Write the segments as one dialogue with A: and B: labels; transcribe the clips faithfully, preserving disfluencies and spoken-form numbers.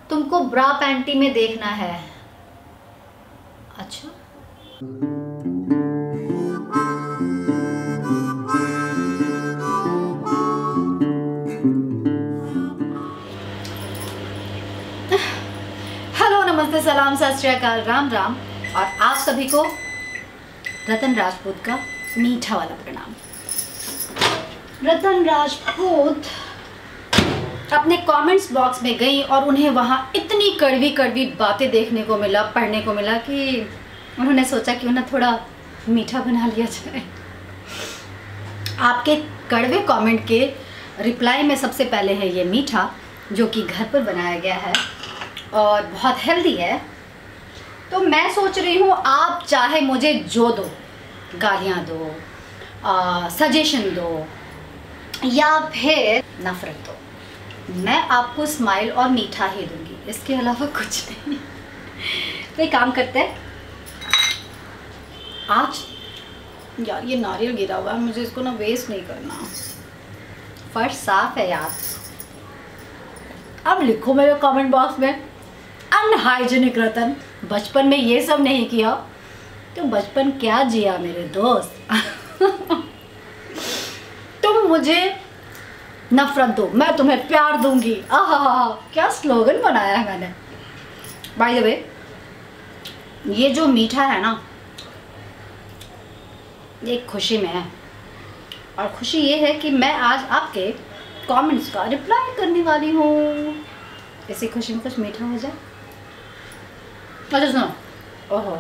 A: तुमको ब्रा पैंटी में देखना है। अच्छा, हेलो, नमस्ते, सलाम, सत श्री अकाल, राम राम, और आप सभी को रतन राजपूत का मीठा वाला प्रणाम। रतन राजपूत अपने कमेंट्स बॉक्स में गई और उन्हें वहाँ इतनी कड़वी कड़वी बातें देखने को मिला, पढ़ने को मिला कि उन्होंने सोचा कि उन्हें थोड़ा मीठा बना लिया जाए। आपके कड़वे कमेंट के रिप्लाई में सबसे पहले है ये मीठा, जो कि घर पर बनाया गया है और बहुत हेल्दी है। तो मैं सोच रही हूँ आप चाहे मुझे जो दो, गालियाँ दो, सजेशन दो या फिर नफरत दो, मैं आपको स्माइल और मीठा ही दूंगी, इसके अलावा कुछ नहीं। तो एक काम करते हैं, आज यार ये नारियल गिरा हुआ है, मुझे इसको ना वेस्ट नहीं करना। फर्श साफ है यार। अब लिखो मेरे कमेंट बॉक्स में अनहाइजीनिक रतन, बचपन में ये सब नहीं किया तो बचपन क्या जिया मेरे दोस्त। तुम मुझे नफरत दो, मैं तुम्हें प्यार दूंगी। आहा, क्या स्लोगन बनाया है मैंने। बाय द वे, ये जो मीठा है ना, ये खुशी में है, और खुशी ये है कि मैं आज आपके कमेंट्स का रिप्लाई करने वाली हूँ। इसी खुशी में कुछ मीठा हो जाए। अच्छा सुनो, ओहो,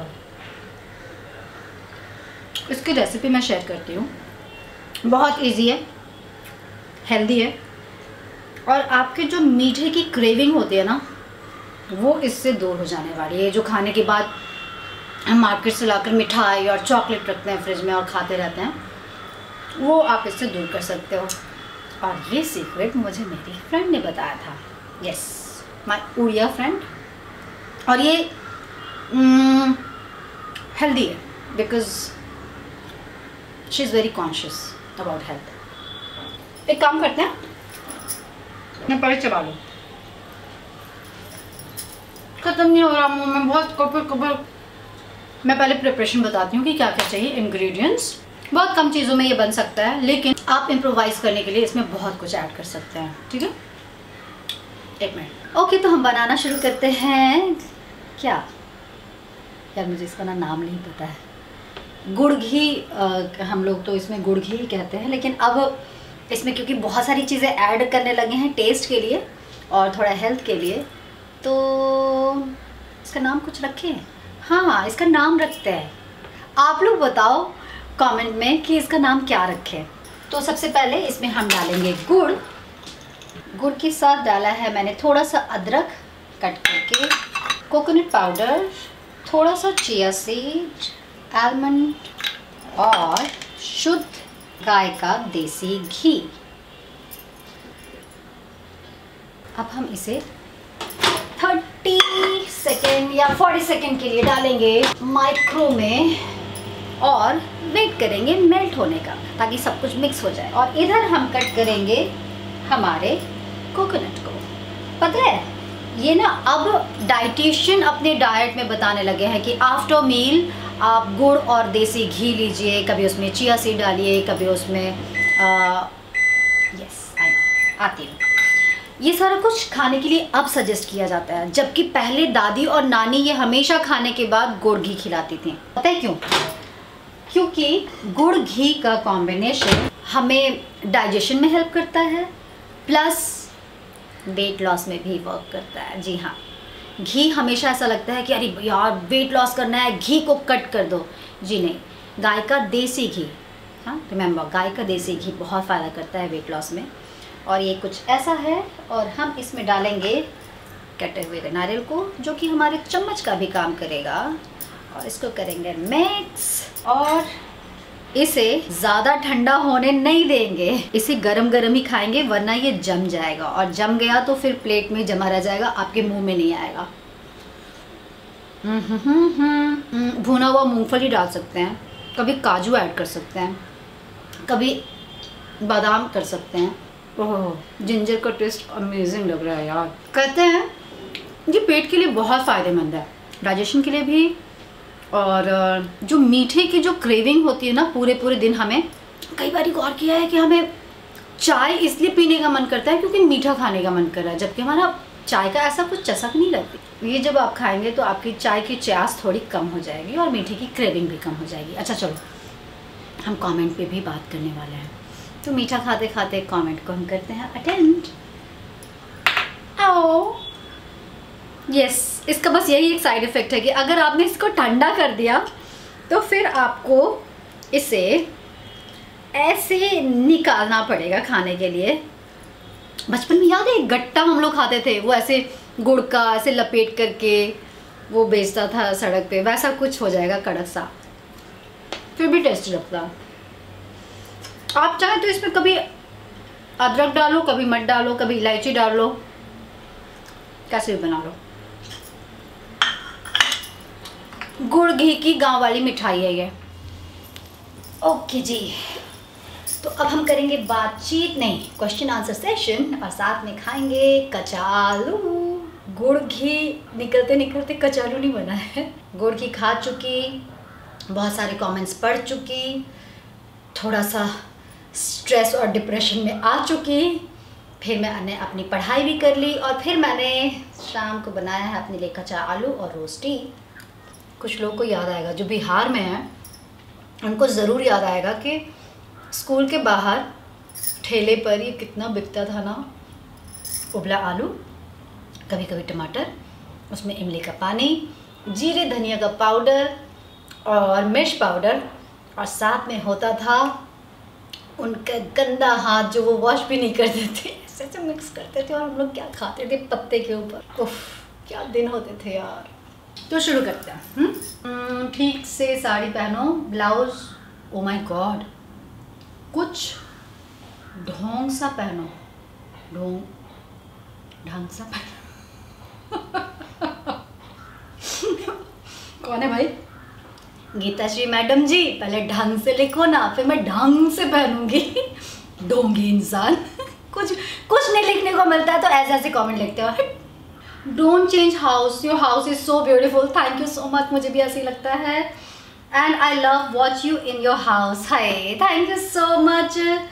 A: इसकी रेसिपी मैं शेयर करती हूँ। बहुत इजी है, हेल्दी है, और आपके जो मीठे की क्रेविंग होती है ना, वो इससे दूर हो जाने वाली है। जो खाने के बाद हम मार्केट से लाकर मिठाई और चॉकलेट रखते हैं फ्रिज में और खाते रहते हैं, वो आप इससे दूर कर सकते हो। और ये सीक्रेट मुझे मेरी फ्रेंड ने बताया था। Yes, my Odia friend. और ये हेल्दी है because she is very conscious about health. एक काम करते हैं, मैं पहले चबा लूँ, खत्म नहीं हो रहा मुंह में, बहुत कबर कबर। मैं पहले प्रिपरेशन बताती हूँ कि क्या क्या चाहिए। इंग्रेडिएंट्स बहुत कम चीज़ों में ये बन सकता है, लेकिन आप इम्प्रोवाइज़ करने के लिए इसमें बहुत कुछ ऐड कर सकते हैं। ठीक है, एक मिनट। ओके, तो हम बनाना शुरू करते हैं। क्या यार, मुझे इसका ना नाम नहीं पता है। गुड़ घी, आ, हम लोग तो इसमें गुड़ घी ही कहते हैं, लेकिन अब इसमें क्योंकि बहुत सारी चीज़ें ऐड करने लगे हैं टेस्ट के लिए और थोड़ा हेल्थ के लिए, तो इसका नाम कुछ रखें। हाँ, इसका नाम रखते हैं। आप लोग बताओ कमेंट में कि इसका नाम क्या रखें। तो सबसे पहले इसमें हम डालेंगे गुड़। गुड़ के साथ डाला है मैंने थोड़ा सा अदरक कट करके, कोकोनट पाउडर, थोड़ा सा चिया सीड, आलमंड और शुद्ध गाय का देसी घी। अब हम इसे तीस सेकेंड या चालीस सेकेंड के लिए डालेंगे माइक्रो में और वेट करेंगे मेल्ट होने का, ताकि सब कुछ मिक्स हो जाए। और इधर हम कट करेंगे हमारे कोकोनट को। पता है, ये ना अब डाइटिशियन अपने डाइट में बताने लगे हैं कि आफ्टर मील आप गुड़ और देसी घी लीजिए, कभी उसमें चिया सीड डालिए, कभी उसमें यस आई नो आती हूँ। ये सारा कुछ खाने के लिए अब सजेस्ट किया जाता है, जबकि पहले दादी और नानी ये हमेशा खाने के बाद गुड़ घी खिलाती थी। पता है क्यों? क्योंकि गुड़ घी का कॉम्बिनेशन हमें डाइजेशन में हेल्प करता है, प्लस वेट लॉस में भी वर्क करता है। जी हाँ, घी हमेशा ऐसा लगता है कि अरे यार वेट लॉस करना है, घी को कट कर दो। जी नहीं, गाय का देसी घी, हाँ रिमेंबर, गाय का देसी घी बहुत फ़ायदा करता है वेट लॉस में। और ये कुछ ऐसा है, और हम इसमें डालेंगे कटे हुए नारियल को, जो कि हमारे चम्मच का भी काम करेगा। और इसको करेंगे मिक्स, और इसे ज़्यादा ठंडा होने नहीं देंगे, इसे गरम गरम ही खाएंगे, वरना ये जम जाएगा, और जम गया तो फिर प्लेट में जमा रह जाएगा, आपके मुंह में नहीं आएगा। भुना हुआ मूंगफली डाल सकते हैं, कभी काजू ऐड कर सकते हैं, कभी बादाम कर सकते हैं। ओह, जिंजर का टेस्ट अमेजिंग लग रहा है यार। कहते हैं पेट के लिए बहुत फ़ायदेमंद है, डाइजेशन के लिए भी। और जो मीठे की जो क्रेविंग होती है ना पूरे पूरे दिन, हमें कई बार गौर किया है कि हमें चाय इसलिए पीने का मन करता है क्योंकि मीठा खाने का मन कर रहा है, जबकि हमारा चाय का ऐसा कुछ चसक नहीं लगती। ये जब आप खाएंगे तो आपकी चाय की च्यास थोड़ी कम हो जाएगी और मीठे की क्रेविंग भी कम हो जाएगी। अच्छा चलो, हम कमेंट पे भी बात करने वाले हैं, तो मीठा खाते खाते कमेंट को हम करते हैं अटेंड। आओ यस, इसका बस यही एक साइड इफ़ेक्ट है कि अगर आपने इसको ठंडा कर दिया तो फिर आपको इसे ऐसे निकालना पड़ेगा खाने के लिए। बचपन में याद है गट्टा हम लोग खाते थे, वो ऐसे गुड़ का ऐसे लपेट करके वो बेचता था सड़क पे, वैसा कुछ हो जाएगा कड़क सा, फिर भी टेस्टी लगता। आप चाहे तो इसमें कभी अदरक डालो, कभी मत डालो, कभी इलायची डाल लो, कैसे भी बना लो। गुड़ घी की गांव वाली मिठाई है ये। ओके जी, तो अब हम करेंगे बातचीत नहीं क्वेश्चन आंसर सेशन, और साथ में खाएंगे कचालू। गुड़ घी निकलते निकलते कचालू नहीं बना है। गुड़ घी खा चुकी, बहुत सारे कमेंट्स पढ़ चुकी, थोड़ा सा स्ट्रेस और डिप्रेशन में आ चुकी, फिर मैंने अपनी पढ़ाई भी कर ली, और फिर मैंने शाम को बनाया है अपने लिए कचालू और रोस्टी। कुछ लोगों को याद आएगा जो बिहार में हैं, उनको ज़रूर याद आएगा कि स्कूल के बाहर ठेले पर ये कितना बिकता था ना, उबला आलू, कभी कभी टमाटर, उसमें इमली का पानी, जीरे धनिया का पाउडर और मिर्च पाउडर, और साथ में होता था उनका गंदा हाथ जो वो वॉश भी नहीं करते थे, ऐसे ऐसे मिक्स करते थे, और हम लोग क्या खाते थे पत्ते के ऊपर। उफ, क्या दिन होते थे यार। तो शुरू करते हैं। ठीक से साड़ी पहनो, ब्लाउज, ओ माय गॉड, कुछ ढोंग सा पहनो, ढोंग ढंग सा पहनो। कौन है भाई? गीता श्री मैडम जी, पहले ढंग से लिखो ना, फिर मैं ढंग से पहनूंगी। ढोंगी इंसान। कुछ कुछ नहीं लिखने को मिलता है तो ऐसे ऐसे कमेंट लिखते हो। Don't change house, your house is so beautiful, thank you so much, मुझे भी ऐसे ही लगता है। And I love watch you in your house, hi thank you so much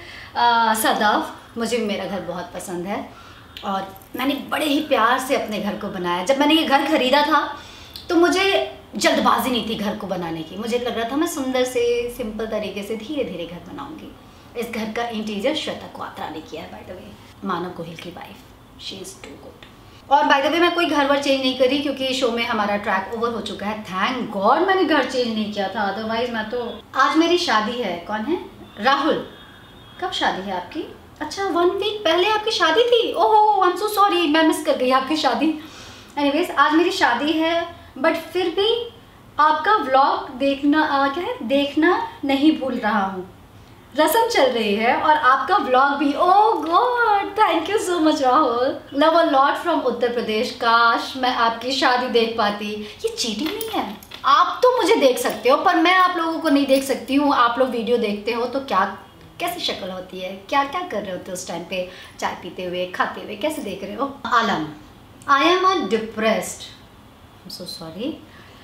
A: सदाव, मुझे भी मेरा घर बहुत पसंद है, और मैंने बड़े ही प्यार से अपने घर को बनाया। जब मैंने ये घर खरीदा था तो मुझे जल्दबाजी नहीं थी घर को बनाने की, मुझे लग रहा था मैं सुंदर से सिंपल तरीके से धीरे धीरे घर बनाऊंगी। इस घर का इंटीरियर श्वेता क्वात्रा ने किया है, by the way, Manav Gohil की wife, she is too good. और बाय द वे मैं कोई घर वर चेंज नहीं करी क्योंकि शो में हमारा ट्रैक ओवर हो चुका है, थैंक गॉड मैंने घर चेंज नहीं किया था, अदरवाइज मैं तो। आज मेरी शादी है। कौन है? राहुल। कब शादी है आपकी? अच्छा, वन वीक पहले आपकी शादी थी। ओहो, आई एम सो सॉरी, मैं मिस कर गई आपकी शादी। एनीवेज, आज मेरी शादी है, बट फिर भी आपका व्लॉग देखना आ, क्या है देखना नहीं भूल रहा हूँ। रस्म चल रही है और आपका व्लॉग भी। Oh God, thank you so much Rahul, love a lot from Uttar Pradesh. काश मैं आपकी शादी देख पाती। ये चीटिंग नहीं है, आप तो मुझे देख सकते हो पर मैं आप लोगों को नहीं देख सकती हूँ। आप लोग वीडियो देखते हो तो क्या कैसी शक्ल होती है, क्या क्या कर रहे होते हो उस टाइम पे, चाय पीते हुए, खाते हुए, कैसे देख रहे हो? Alam, I am a depressed, I am so sorry,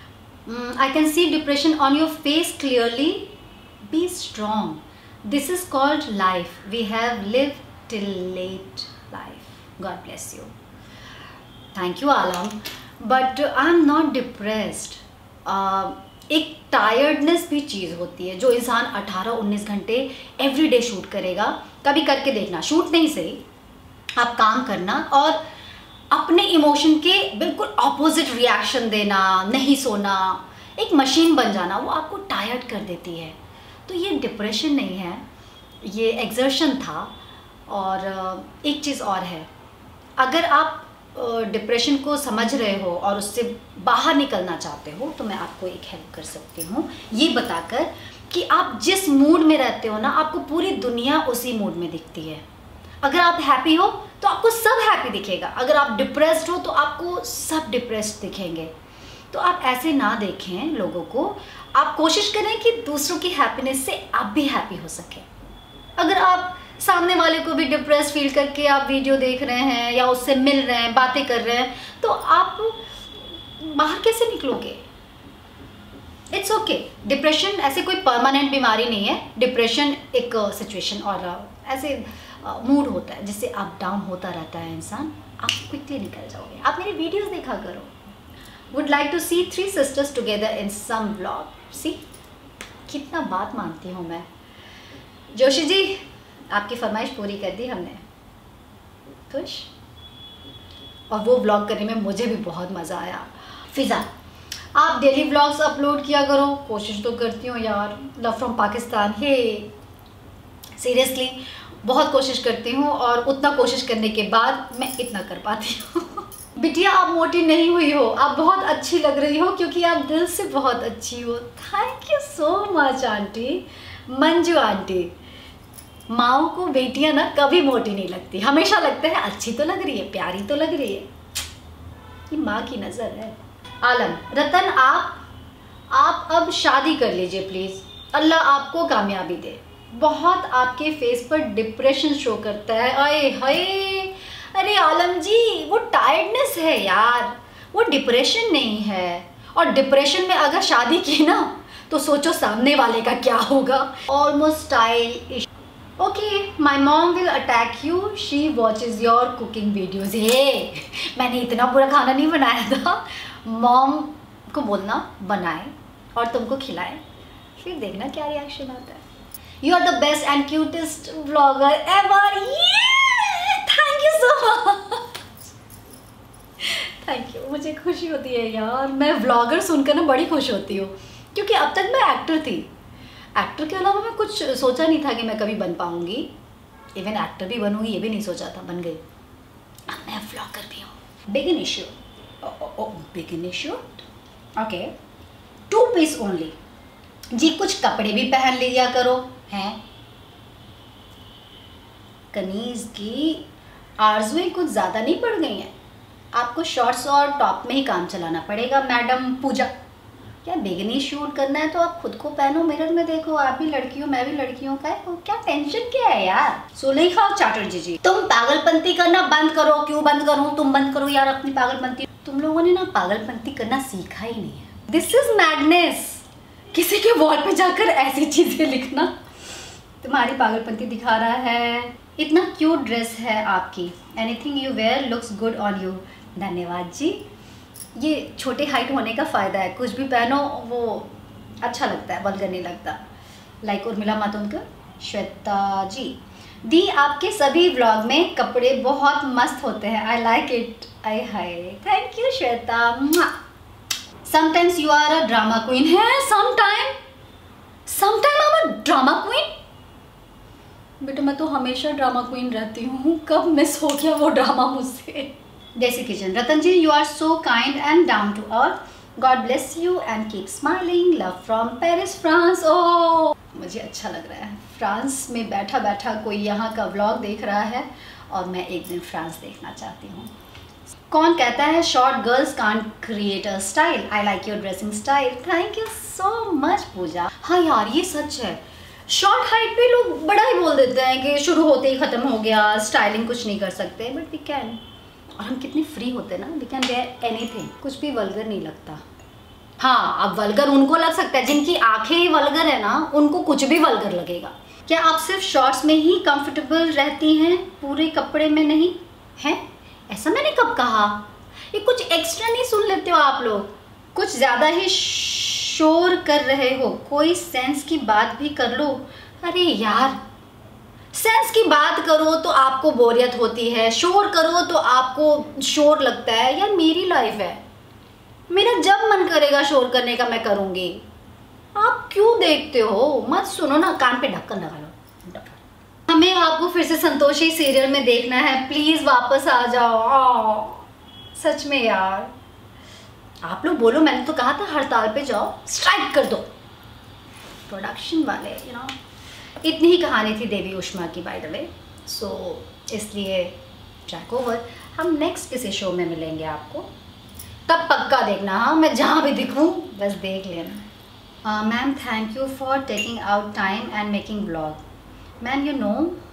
A: I can see depression on your face clearly, be strong, this is called life, we have lived till late life, god bless you, thank you Alam, but I am not depressed. uh, एक tiredness भी चीज़ होती है जो इंसान अठारह उन्नीस घंटे एवरी डे शूट करेगा। कभी करके देखना, शूट नहीं सही, आप काम करना और अपने इमोशन के बिल्कुल ऑपोजिट रिएक्शन देना, नहीं सोना, एक मशीन बन जाना, वो आपको टायर्ड कर देती है। तो ये डिप्रेशन नहीं है, ये एग्जर्शन था। और एक चीज़ और है, अगर आप डिप्रेशन को समझ रहे हो और उससे बाहर निकलना चाहते हो तो मैं आपको एक हेल्प कर सकती हूँ, ये बताकर कि आप जिस मूड में रहते हो ना, आपको पूरी दुनिया उसी मूड में दिखती है। अगर आप हैप्पी हो तो आपको सब हैप्पी दिखेगा, अगर आप डिप्रेस्ड हो तो आपको सब डिप्रेस्ड दिखेंगे। तो आप ऐसे ना देखें लोगों को, आप कोशिश करें कि दूसरों की हैप्पीनेस से आप भी हैप्पी हो सकें। अगर आप सामने वाले को भी डिप्रेस फील करके आप वीडियो देख रहे हैं या उससे मिल रहे हैं, बातें कर रहे हैं, तो आप बाहर कैसे निकलोगे? इट्स ओके, डिप्रेशन ऐसे कोई परमानेंट बीमारी नहीं है। डिप्रेशन एक सिचुएशन uh, और uh, ऐसे मूड uh, होता है जिससे अप डाउन होता रहता है इंसान। आप क्विकली निकल जाओगे। आप मेरी वीडियोस देखा करो। Would like to see three sisters together in some vlog. See कितना बात मानती हूँ मैं। जोशी जी, आपकी फरमाइश पूरी कर दी हमने। खुश? और वो व्लॉग करने में मुझे भी बहुत मज़ा आया। फिज़ा, आप डेली व्लॉग्स अपलोड किया करो। कोशिश तो करती हूँ यार। Love from Pakistan. Hey seriously बहुत कोशिश करती हूँ और उतना कोशिश करने के बाद मैं इतना कर पाती हूँ। बिटिया, आप मोटी नहीं हुई हो, आप बहुत अच्छी लग रही हो क्योंकि आप दिल से बहुत अच्छी हो। Thank you so much aunty. Manju aunty, माओ को बेटियां ना कभी मोटी नहीं लगती, हमेशा लगता है अच्छी तो लग रही है, प्यारी तो लग रही है। ये माँ की नज़र है। आलम, रतन आप आप अब शादी कर लीजिए प्लीज़, अल्लाह आपको कामयाबी दे। बहुत आपके फेस पर डिप्रेशन शो करता है। अरे हाय, अरे आलम जी, वो टायर्डनेस है यार, वो डिप्रेशन नहीं है। और डिप्रेशन में अगर शादी की ना तो सोचो सामने वाले का क्या होगा। Almost style. Okay, my mom will attack you, she watches your cooking videos. Hey, मैंने इतना बुरा खाना नहीं बनाया था। मॉम को बोलना बनाए और तुमको खिलाए, फिर देखना क्या रिएक्शन आता है। You are the best and cutest vlogger ever. Thank you so much. Thank you. मुझे खुशी होती है यार, मैं व्लॉगर सुनकर ना बड़ी खुश होती हूँ क्योंकि अब तक मैं एक्टर थी। एक्टर के अलावा मैं कुछ सोचा नहीं था कि मैं कभी बन पाऊंगी। इवन एक्टर भी बनूंगी ये भी नहीं सोचा था, बन गई। अब मैं व्लॉगर भी हूँ। Big an issue. Big an issue. Okay, two piece only जी। कुछ कपड़े भी पहन लिया करो। हैं कनीज की आरज़ुएं कुछ ज़्यादा नहीं बढ़ गई हैं? आपको शॉर्ट्स और टॉप में ही काम चलाना पड़ेगा मैडम पूजा। क्या बिगनी शूट करना है तो आप खुद को पहनो, मिरर में देखो। आप भी लड़की हो, मैं भी लड़की हूँ, क्या क्या टेंशन क्या है यार। सुलेखा चैटर्जी जी, तुम पागलपंती करना बंद करो। क्यों बंद करूँ? तुम बंद करो यार अपनी पागलपंती। तुम लोगों ने ना पागलपंती करना सीखा ही नहीं है। This is madness. किसी के वॉल पे जाकर ऐसी चीजें लिखना। तुम्हारी पागलपंती दिखा रहा है। इतना क्यूट ड्रेस है आपकी। Anything you wear looks good on you. धन्यवाद जी। ये छोटे हाइट होने का फ़ायदा है, कुछ भी पहनो वो अच्छा लगता है, वल्गर नहीं लगता। लाइक उर्मिला मातोंडकर। श्वेता जी, दी आपके सभी व्लॉग में कपड़े बहुत मस्त होते हैं। I like it. I hi, thank you Shweta. Sometimes you are a drama queen. है sometime sometime I am a drama queen. बेटा मैं तो हमेशा ड्रामा क्वीन रहती हूँ, कब मिस हो गया वो ड्रामा मुझसे। Desi kitchen. Ratan ji, you are so kind and down to earth. God bless you and keep smiling. Love from Paris France. Oh, मुझे अच्छा लग रहा है। फ्रांस में बैठा बैठा कोई यहाँ का व्लॉग देख रहा है और मैं एक दिन फ्रांस देखना चाहती हूँ। कौन कहता है short girls can't create a style? I like your dressing style. Thank you so much Pooja. हाँ यार ये सच है, शॉर्ट हाइट पे लोग बड़ा ही बोल देते हैं कि शुरू होते ही ख़त्म हो गया, स्टाइलिंग कुछ नहीं कर सकते। But we can. और हम कितनी फ्री होते हैं ना, वी कैन वेयर एनीथिंग। कुछ भी वल्गर नहीं लगता। हाँ, अब वल्गर उनको लग सकता है जिनकी आंखें ही वल्गर है ना, उनको कुछ भी वल्गर लगेगा। क्या आप सिर्फ शॉर्ट्स में ही कंफर्टेबल रहती हैं, पूरे कपड़े में नहीं हैं? ऐसा मैंने कब कहा? ये कुछ एक्स्ट्रा नहीं सुन लेते हो आप लोग? कुछ ज़्यादा ही शोर कर रहे हो, कोई सेंस की बात भी कर लो। अरे यार, सेंस की बात करो तो आपको बोरियत होती है, शोर करो तो आपको शोर लगता है। यार मेरी लाइफ है, मेरा जब मन करेगा शोर करने का मैं करूँगी। आप क्यों देखते हो? मत सुनो ना, कान पे ढक्कन लगा लो। हमें आपको फिर से संतोषी सीरियल में देखना है, प्लीज़ वापस आ जाओ। आ, सच में यार, आप लोग बोलो, मैंने तो कहा था हड़ताल पे जाओ, स्ट्राइक कर दो प्रोडक्शन वाले, यू नो। इतनी ही कहानी थी देवी उष्मा की बाय द वे। सो इसलिए ट्रैक ओवर। हम नेक्स्ट किसी शो में मिलेंगे आपको, तब पक्का देखना। हाँ, मैं जहाँ भी दिखूँ बस देख लेना। Ma'am thank you for taking out time and making vlog. Ma'am you know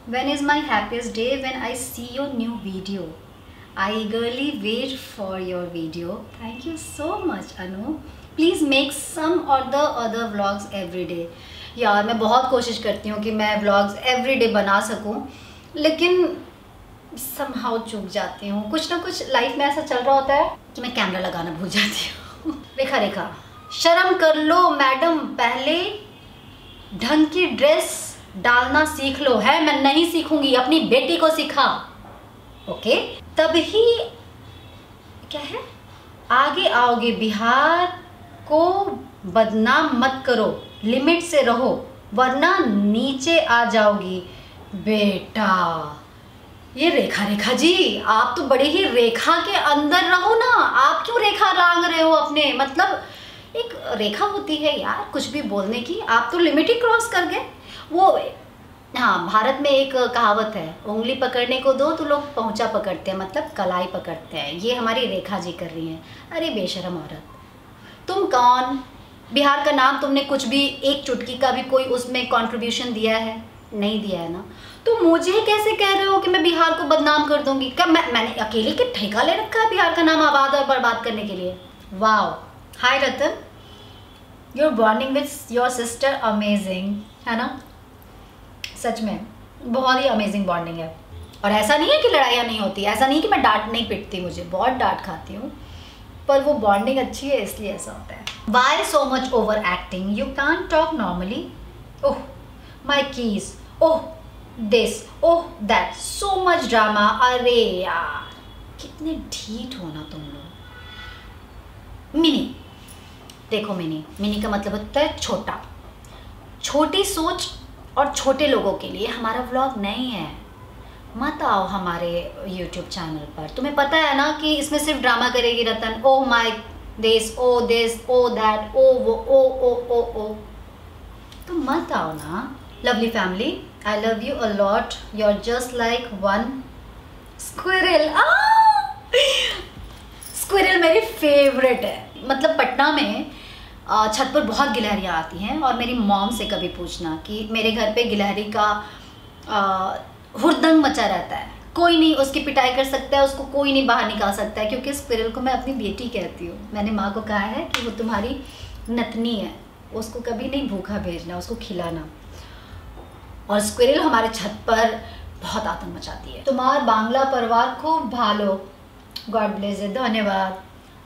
A: When is my happiest day? When I see your new video. I eagerly wait for your video. Thank you so much Anu. Please make some or the other vlogs every day. यार मैं बहुत कोशिश करती हूँ कि मैं vlogs every day बना सकूँ, लेकिन somehow चूक जाती हूँ। कुछ ना कुछ लाइफ में ऐसा चल रहा होता है कि मैं कैमरा लगाना भूल जाती हूँ। रेखा रेखा शर्म कर लो मैडम, पहले ढंग की ड्रेस डालना सीख लो। है मैं नहीं सीखूंगी, अपनी बेटी को सिखा। ओके तभी क्या है, आगे आओगे। बिहार को बदनाम मत करो, लिमिट से रहो वरना नीचे आ जाओगी बेटा। ये रेखा रेखा जी आप तो बड़े ही रेखा के अंदर रहो ना, आप क्यों रेखा लांग रहे हो अपने? मतलब एक रेखा होती है यार कुछ भी बोलने की, आप तो लिमिट ही क्रॉस कर गए। वो हाँ भारत में एक कहावत है, उंगली पकड़ने को दो तो लोग पहुंचा पकड़ते हैं, मतलब कलाई पकड़ते हैं। ये हमारी रेखा जी कर रही हैं। अरे बेशरम औरत, तुम कौन? बिहार का नाम तुमने कुछ भी एक चुटकी का भी कोई उसमें कंट्रीब्यूशन दिया है? नहीं दिया है ना। तो मुझे कैसे कह रहे हो कि मैं बिहार को बदनाम कर दूंगी? क्या मैं मैंने अकेले के ठेका ले रखा है बिहार का नाम आबाद और बर्बाद करने के लिए? Wow hi Ratan, your bonding with your sister amazing, है ना? सच में बहुत ही अमेजिंग बॉन्डिंग है। और ऐसा नहीं है कि लड़ाइयाँ नहीं होती, ऐसा नहीं कि मैं डांट नहीं पिटती, मुझे बहुत डांट खाती हूँ, पर वो बॉन्डिंग अच्छी है इसलिए ऐसा होता है। Why so much over acting, you can talk normally. Oh my keys, oh this, oh that, so much drama. अरे यार कितने ढीठ हो ना तुम लोग। मिनी देखो, मिनी मिनी का मतलब होता है छोटा। छोटी सोच और छोटे लोगों के लिए हमारा व्लॉग नहीं है। मत आओ हमारे यूट्यूब चैनल पर, तुम्हें पता है ना कि इसमें सिर्फ ड्रामा करेगी Ratan. Oh my this, oh this, oh that, oh वो, ओ ओ ओ ओ तो मत आओ ना। Lovely family, I love you a lot, you are just like one squirrel. Squirrel मेरी फेवरेट है। मतलब पटना में छत पर बहुत गिलहरियाँ आती हैं और मेरी मॉम से कभी पूछना कि मेरे घर पे गिलहरी का हुड़दंग मचा रहता है, कोई नहीं उसकी पिटाई कर सकता है, उसको कोई नहीं बाहर निकाल सकता है, क्योंकि स्क्विरल को मैं अपनी बेटी कहती हूँ। मैंने माँ को कहा है कि वो तुम्हारी नतनी है, उसको कभी नहीं भूखा भेजना, उसको खिलाना। और स्क्विरल हमारे छत पर बहुत आतंक मचाती है। तुम्हारा बांग्ला परिवार खूब भालो, गॉड ब्लेस यू, धन्यवाद।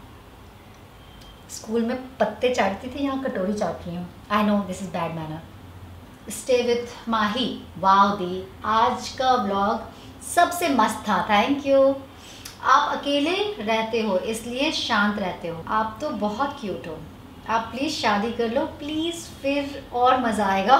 A: स्कूल में पत्ते चाटती थी, यहाँ कटोरी चाट रही हूँ। I know this is bad manner. Stay with Mahi, wow दी, आज का व्लॉग सबसे मस्त था, थैंक यू। आप अकेले रहते हो इसलिए शांत रहते हो, आप तो बहुत क्यूट हो। आप प्लीज़ शादी कर लो प्लीज़, फिर और मज़ा आएगा।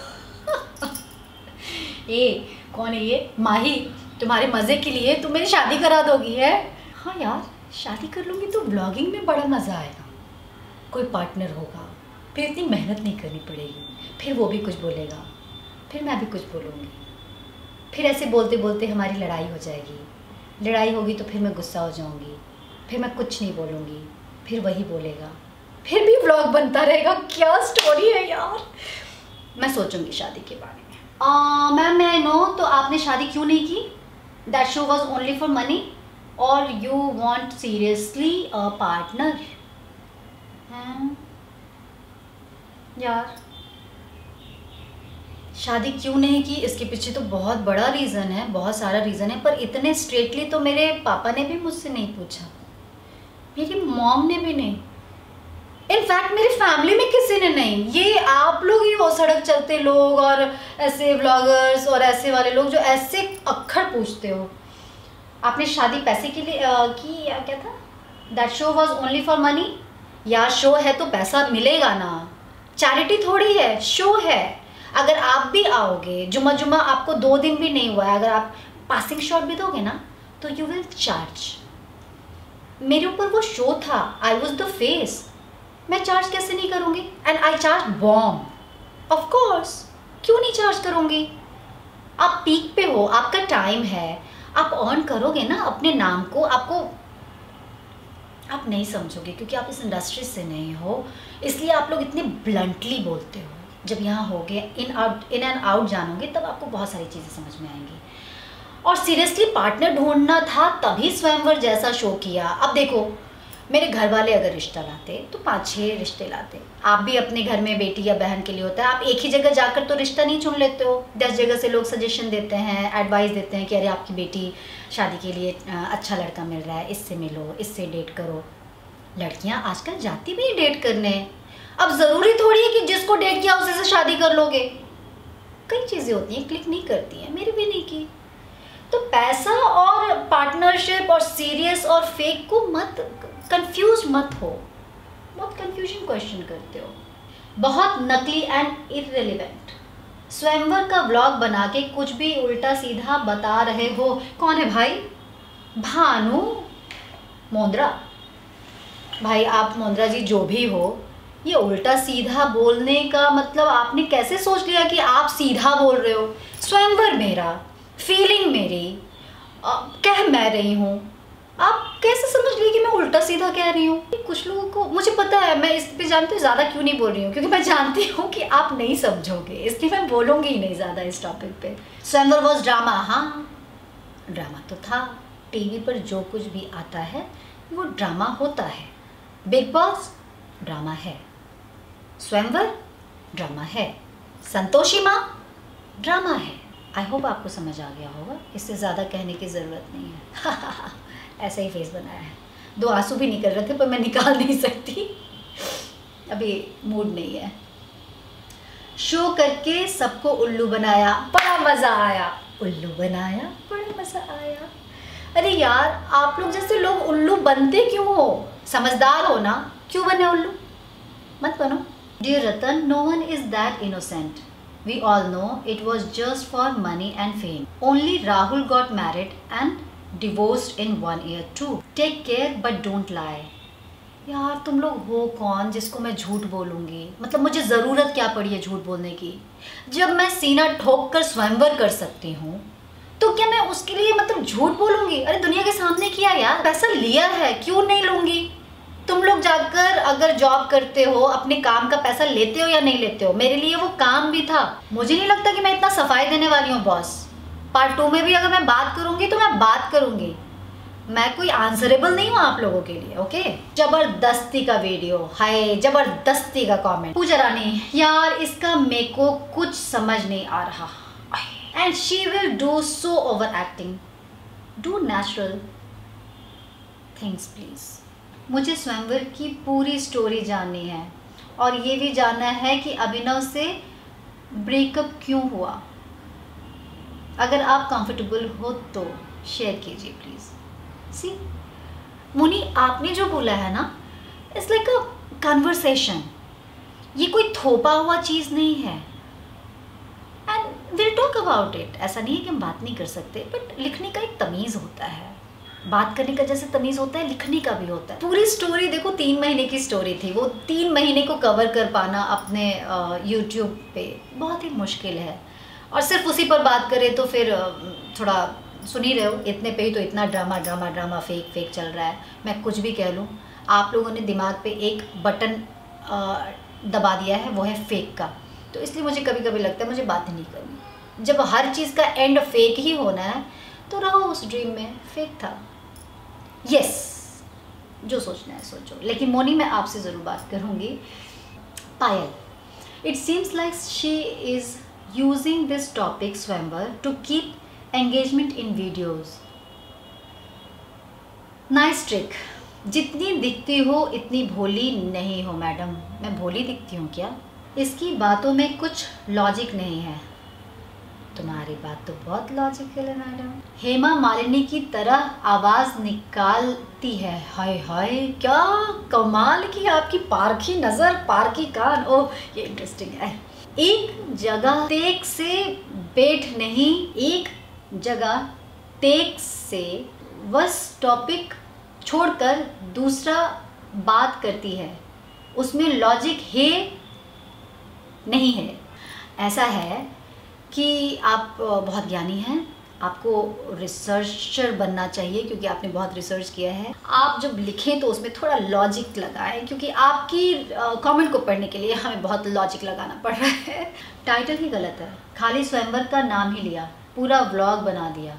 A: ये कौन है ये? माही, तुम्हारे मज़े के लिए तुम मेरी शादी करा दोगी है? हाँ यार शादी कर लूँगी तो ब्लॉगिंग में बड़ा मज़ा आएगा, कोई पार्टनर होगा, फिर इतनी मेहनत नहीं करनी पड़ेगी, फिर वो भी कुछ बोलेगा, फिर मैं भी कुछ बोलूँगी, फिर ऐसे बोलते बोलते हमारी लड़ाई हो जाएगी। लड़ाई होगी तो फिर मैं गुस्सा हो जाऊँगी, फिर मैं कुछ नहीं बोलूँगी, फिर वही बोलेगा, फिर भी व्लॉग बनता रहेगा। क्या स्टोरी है यार। मैं सोचूंगी शादी के बारे में। मैम मैं नो, तो आपने शादी क्यों नहीं की? That show was only for money और you want seriously a partner? यार शादी क्यों नहीं की, इसके पीछे तो बहुत बड़ा रीज़न है, बहुत सारा रीज़न है, पर इतने स्ट्रेटली तो मेरे पापा ने भी मुझसे नहीं पूछा, मेरी मॉम ने भी नहीं, इनफैक्ट मेरी फैमिली में किसी ने नहीं। ये आप लोग ही हो सड़क चलते लोग और ऐसे व्लॉगर्स और ऐसे वाले लोग जो ऐसे अक्खड़ पूछते हो। आपने शादी पैसे के लिए आ, की या क्या था? That show was only for money. यार शो है तो पैसा मिलेगा ना, चैरिटी थोड़ी है, शो है। अगर आप भी आओगे, जुम्मा जुम्मा आपको दो दिन भी नहीं हुआ है, अगर आप पासिंग शॉट भी दोगे ना तो यू विल चार्ज। मेरे ऊपर वो शो था, आई वॉज द फेस, मैं चार्ज कैसे नहीं करूँगी? And I charge bomb of course, क्यों नहीं चार्ज करूँगी? आप पीक पे हो, आपका टाइम है, आप अर्न करोगे ना अपने नाम को। आपको आप नहीं समझोगे क्योंकि आप इस इंडस्ट्री से नहीं हो, इसलिए आप लोग इतने ब्लंटली बोलते हो। जब यहाँ हो गए in out in and out जानोगे तब आपको बहुत सारी चीज़ें समझ में आएंगी। और सीरियसली पार्टनर ढूंढना था तभी स्वयंवर जैसा शो किया। अब देखो, मेरे घर वाले अगर रिश्ता लाते तो पाँच छः रिश्ते लाते। आप भी अपने घर में बेटी या बहन के लिए होता है, आप एक ही जगह जाकर तो रिश्ता नहीं चुन लेते हो। दस जगह से लोग सजेशन देते हैं, एडवाइस देते हैं कि अरे आपकी बेटी शादी के लिए अच्छा लड़का मिल रहा है, इससे मिलो, इससे डेट करो। लड़कियां आजकल जाती भी डेट करने। अब ज़रूरी थोड़ी है कि जिसको डेट किया उसी से शादी कर लोगे। कई चीज़ें होती हैं क्लिक नहीं करती हैं, मेरी भी नहीं की। तो पैसा और पार्टनरशिप और सीरियस और फेक को मत कंफ्यूज मत हो, बहुत कंफ्यूजन क्वेश्चन करते हो, बहुत नकली एंड इररिलेवेंट। स्वयंवर का व्लॉग बना के कुछ भी उल्टा सीधा बता रहे हो। कौन है भाई? भानु मोंद्रा। भाई आप मोंद्रा जी जो भी हो, ये उल्टा सीधा बोलने का मतलब आपने कैसे सोच लिया कि आप सीधा बोल रहे हो? स्वयंवर मेरा, फीलिंग मेरी, आ, कह मैं रही हूँ, आप कैसे समझ लिए कि मैं उल्टा सीधा कह रही हूँ? कुछ लोगों को, मुझे पता है, मैं इस पे जानती हूँ ज़्यादा क्यों नहीं बोल रही हूँ, क्योंकि मैं जानती हूँ कि आप नहीं समझोगे, इसलिए मैं बोलूँगी ही नहीं ज़्यादा इस टॉपिक पे। स्वयंवर वॉज ड्रामा। हाँ, ड्रामा तो था। टीवी पर जो कुछ भी आता है वो ड्रामा होता है। बिग बॉस ड्रामा है, स्वयंवर ड्रामा है, संतोषी माँ ड्रामा है। आई होप आपको समझ आ गया होगा, इससे ज़्यादा कहने की ज़रूरत नहीं है। ऐसा ही फेस बनाया है। दो आंसू भी निकल रहे थे पर मैं निकाल नहीं सकती, अभी मूड नहीं है। शो करके सबको उल्लू बनाया, बड़ा मज़ा आया। उल्लू बनाया, बड़ा मज़ा आया। अरे यार, आप लोग जैसे लोग उल्लू बनते क्यों हो? समझदार हो ना, क्यों बने उल्लू? मत बनो। Dear Ratan, no one is that innocent. We all know it was just for money and fame. Only Rahul got married and divorced in one year too. Take care but don't lie. यार तुम लोग हो कौन जिसको मैं झूठ बोलूँगी? मतलब मुझे ज़रूरत क्या पड़ी है झूठ बोलने की? जब मैं सीना ठोक कर स्वयंवर कर सकती हूँ तो क्या मैं उसके लिए मतलब झूठ बोलूँगी? अरे दुनिया के सामने किया यार, पैसा लिया है, क्यों नहीं लूँगी? तुम लोग जाकर अगर जॉब करते हो, अपने काम का पैसा लेते हो या नहीं लेते हो? मेरे लिए वो काम भी था। मुझे नहीं लगता कि मैं इतना सफाई देने वाली हूँ बॉस। पार्ट टू में भी अगर मैं बात करूँगी तो मैं बात करूँगी, मैं कोई आंसरेबल नहीं हूँ आप लोगों के लिए। ओके, जबरदस्ती का वीडियो, हाय जबरदस्ती का कमेंट। पूजा रानी, यार इसका मेरे को कुछ समझ नहीं आ रहा। And she will do so over acting. Do natural things please. मुझे स्वयंवर की पूरी स्टोरी जाननी है और ये भी जानना है कि अभिनव से ब्रेकअप क्यों हुआ। अगर आप कंफर्टेबल हो तो शेयर कीजिए प्लीज़। सी मुनी, आपने जो बोला है ना, इट्स लाइक अ कन्वर्सेशन। ये कोई थोपा हुआ चीज़ नहीं है। And will talk about it. ऐसा नहीं है कि हम बात नहीं कर सकते, बट लिखने का एक तमीज़ होता है। बात करने का जैसे तमीज़ होता है, लिखने का भी होता है। पूरी स्टोरी देखो, तीन महीने की स्टोरी थी, वो तीन महीने को कवर कर पाना अपने यूट्यूब पे बहुत ही मुश्किल है। और सिर्फ उसी पर बात करें तो फिर थोड़ा सुन ही रहे हो, इतने पे ही तो इतना drama drama drama fake fake चल रहा है। मैं कुछ भी कह लूँ, आप लोगों ने दिमाग पे एक बटन दबा दिया है, वो है फेक का। तो इसलिए मुझे कभी कभी लगता है मुझे बात ही नहीं करनी। जब हर चीज़ का एंड फेक ही होना है तो रहो उस ड्रीम में। फेक था, यस yes, जो सोचना है सोचो। लेकिन मोनी, मैं आपसे ज़रूर बात करूँगी। Payal, it seems like she is using this topic Swayamvar to keep engagement in videos. Nice trick. जितनी दिखती हो इतनी भोली नहीं हो मैडम। मैं भोली दिखती हूँ क्या? इसकी बातों में कुछ लॉजिक नहीं है। तुम्हारी बात तो बहुत लॉजिकल है मैडम। हेमा मालिनी की तरह आवाज़ निकालती है। हाय हाय, क्या कमाल की आपकी पारखी नज़र, पारखी कान। ओह, ये इंटरेस्टिंग है। एक जगह टेक से बैठ नहीं, एक जगह टेक से बस टॉपिक छोड़कर दूसरा बात करती है, उसमें लॉजिक है नहीं है। ऐसा है कि आप बहुत ज्ञानी हैं, आपको रिसर्चर बनना चाहिए क्योंकि आपने बहुत रिसर्च किया है। आप जब लिखें तो उसमें थोड़ा लॉजिक लगाएं क्योंकि आपकी कमेंट को पढ़ने के लिए हमें बहुत लॉजिक लगाना पड़ रहा है। टाइटल ही गलत है, खाली स्वयंवर का नाम ही लिया, पूरा व्लॉग बना दिया,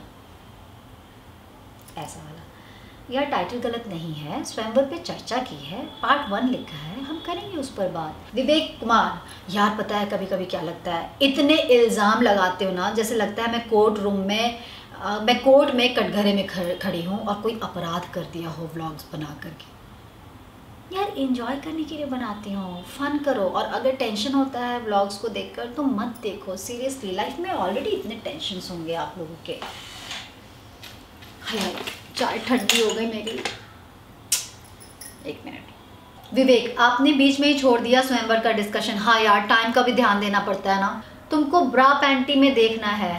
A: ऐसा वाला। यार टाइटल गलत नहीं है, स्वयंवर पे चर्चा की है, पार्ट वन लिखा है, हम करेंगे उस पर बात। विवेक कुमार, यार पता है कभी कभी क्या लगता है, इतने इल्ज़ाम लगाते हो ना, जैसे लगता है मैं कोर्ट रूम में आ, मैं कोर्ट में कटघरे में खड़ी हूँ और कोई अपराध कर दिया हो व्लॉग्स बना करके। यार एंजॉय करने के लिए बनाती हूँ, फन करो। और अगर टेंशन होता है व्लॉग्स को देखकर तो मत देखो, सीरियसली। लाइफ में ऑलरेडी इतने टेंशन होंगे आप लोगों के। हाय चाय ठंडी हो गई मेरी, एक मिनट। विवेक, आपने बीच में ही छोड़ दिया स्वयंवर का डिस्कशन। हाँ यार, टाइम का भी ध्यान देना पड़ता है ना। तुमको ब्रा पैंटी में देखना है।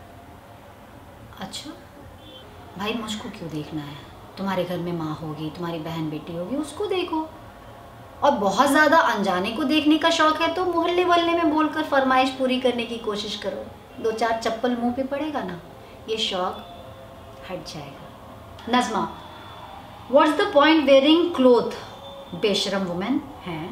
A: अच्छा भाई, मुझको क्यों देखना है? तुम्हारे घर में माँ होगी, तुम्हारी बहन बेटी होगी, उसको देखो। और बहुत ज़्यादा अनजाने को देखने का शौक़ है तो मोहल्ले वल्ले में बोलकर फरमाइश पूरी करने की कोशिश करो, दो चार चप्पल मुंह पे पड़ेगा ना, ये शौक़ हट जाएगा। Nazma, what's the point wearing cloth, बेशरम वुमेन हैं,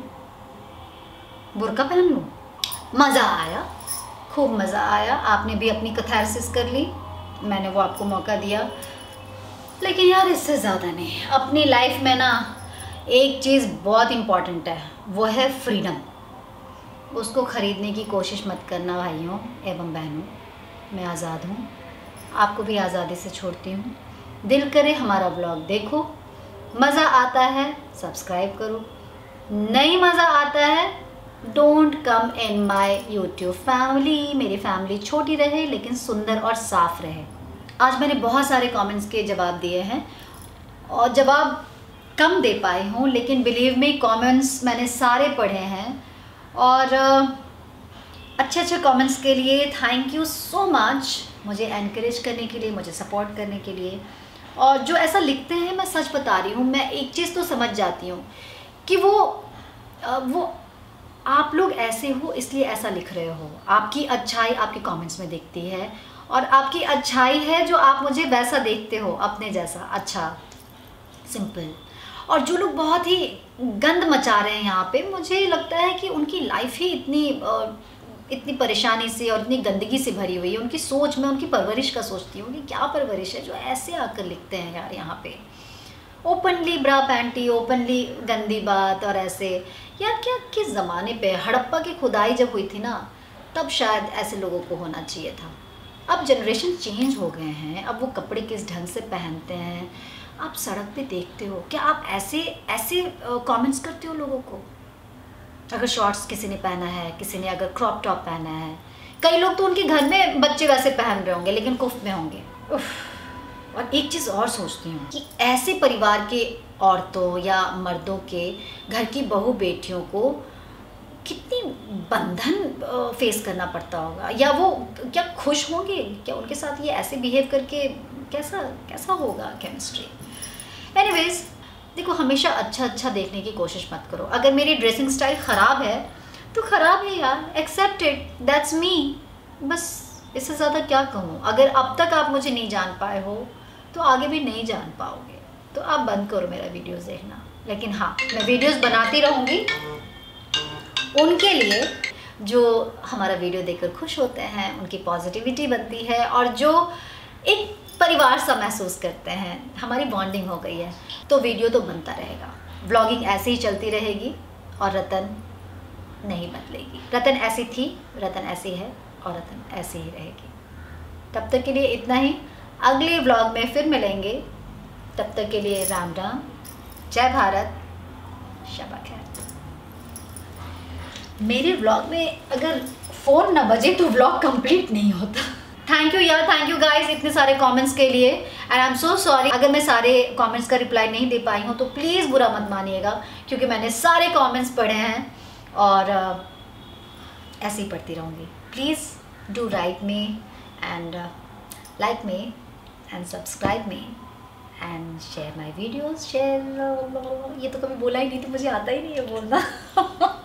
A: बुर्का पहन लो। मज़ा आया, खूब मज़ा आया। आपने भी अपनी कैथारसिस कर ली, मैंने वो आपको मौका दिया, लेकिन यार इससे ज़्यादा नहीं। अपनी लाइफ में ना एक चीज़ बहुत इम्पॉर्टेंट है, वो है फ्रीडम। उसको ख़रीदने की कोशिश मत करना भाइयों एवं बहनों। मैं आज़ाद हूँ, आपको भी आज़ादी से छोड़ती हूँ। दिल करे हमारा ब्लॉग देखो, मज़ा आता है सब्सक्राइब करो, नहीं मज़ा आता है don't come in my YouTube family. मेरी फैमिली छोटी रहे लेकिन सुंदर और साफ़ रहे। आज मैंने बहुत सारे कमेंट्स के जवाब दिए हैं और जवाब कम दे पाई हूँ, लेकिन बिलीव मी कमेंट्स मैंने सारे पढ़े हैं। और अच्छे अच्छे कमेंट्स के लिए थैंक यू सो मच, मुझे एनकरेज करने के लिए, मुझे सपोर्ट करने के लिए। और जो ऐसा लिखते हैं, मैं सच बता रही हूँ, मैं एक चीज़ तो समझ जाती हूँ कि वो वो आप लोग ऐसे हो इसलिए ऐसा लिख रहे हो। आपकी अच्छाई आपके कमेंट्स में दिखती है और आपकी अच्छाई है जो आप मुझे वैसा देखते हो, अपने जैसा अच्छा सिंपल। और जो लोग बहुत ही गंद मचा रहे हैं यहाँ पे, मुझे लगता है कि उनकी लाइफ ही इतनी इतनी परेशानी से और इतनी गंदगी से भरी हुई है। उनकी सोच में, उनकी परवरिश का सोचती हूँ कि क्या परवरिश है जो ऐसे आकर लिखते हैं यार यहाँ पे। ओपनली ब्रा पैंटी, ओपनली गंदी बात और ऐसे। यार क्या किस ज़माने पे, हड़प्पा की खुदाई जब हुई थी ना, तब शायद ऐसे लोगों को होना चाहिए था। अब जनरेशन चेंज हो गए हैं, अब वो कपड़े किस ढंग से पहनते हैं आप सड़क पे देखते हो। क्या आप ऐसे ऐसे कमेंट्स करते हो लोगों को? अगर शॉर्ट्स किसी ने पहना है, किसी ने अगर क्रॉप टॉप पहना है, कई लोग तो उनके घर में बच्चे वैसे पहन रहे होंगे लेकिन कुफ में होंगे। उफ। और एक चीज़ और सोचती हूँ कि ऐसे परिवार के औरतों या मर्दों के घर की बहू बेटियों को कितनी बंधन फेस करना पड़ता होगा, या वो क्या खुश होंगे? क्या उनके साथ ये ऐसे बिहेव करके कैसा कैसा होगा केमिस्ट्री? एनीवेज, देखो हमेशा अच्छा अच्छा देखने की कोशिश मत करो। अगर मेरी ड्रेसिंग स्टाइल ख़राब है तो ख़राब है यार, एक्सेप्ट इट, दैट्स मी। बस इससे ज़्यादा क्या कहूँ। अगर अब तक आप मुझे नहीं जान पाए हो तो आगे भी नहीं जान पाओगे, तो आप बंद करो मेरा वीडियोस देखना। लेकिन हाँ, मैं वीडियोस बनाती रहूँगी उनके लिए जो हमारा वीडियो देखकर खुश होते हैं, उनकी पॉजिटिविटी बनती है और जो एक परिवार सा महसूस करते हैं। हमारी बॉन्डिंग हो गई है तो वीडियो तो बनता रहेगा, व्लॉगिंग ऐसे ही चलती रहेगी और रतन नहीं बदलेगी। रतन ऐसी थी, रतन ऐसी है और रतन ऐसी ही रहेगी। तब तक के लिए इतना ही, अगले व्लॉग में फिर मिलेंगे। तब तक के लिए राम राम, जय भारत, शबा खैर। मेरे व्लॉग में अगर फ़ोन ना बजे तो व्लॉग कंप्लीट नहीं होता। थैंक यू यार, थैंक यू गाइस इतने सारे कमेंट्स के लिए। And I am so sorry अगर मैं सारे कमेंट्स का रिप्लाई नहीं दे पाई हूँ तो प्लीज़ बुरा मत मानिएगा, क्योंकि मैंने सारे कमेंट्स पढ़े हैं और uh, ऐसे ही पढ़ती रहूँगी। Please do write me and like me and subscribe me and share my videos. Share, ये तो कभी बोला ही नहीं तो मुझे आता ही नहीं है बोलना।